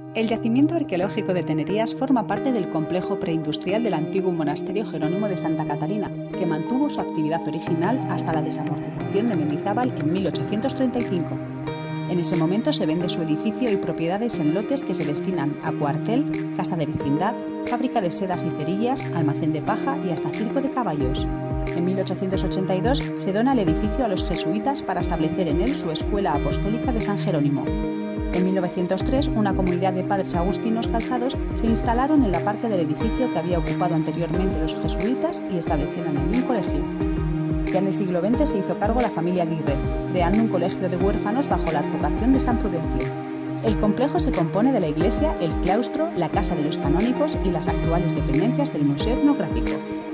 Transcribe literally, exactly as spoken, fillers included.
El yacimiento arqueológico de Tenerías forma parte del complejo preindustrial del antiguo monasterio Jerónimo de Santa Catalina, que mantuvo su actividad original hasta la desamortización de Mendizábal en mil ochocientos treinta y cinco. En ese momento se vende su edificio y propiedades en lotes que se destinan a cuartel, casa de vecindad, fábrica de sedas y cerillas, almacén de paja y hasta circo de caballos. En mil ochocientos ochenta y dos se dona el edificio a los jesuitas para establecer en él su escuela apostólica de San Jerónimo. En mil novecientos tres, una comunidad de padres agustinos calzados se instalaron en la parte del edificio que había ocupado anteriormente los jesuitas y establecieron allí un colegio. Ya en el siglo veinte se hizo cargo la familia Aguirre, creando un colegio de huérfanos bajo la advocación de San Prudencio. El complejo se compone de la iglesia, el claustro, la casa de los canónigos y las actuales dependencias del Museo Etnográfico.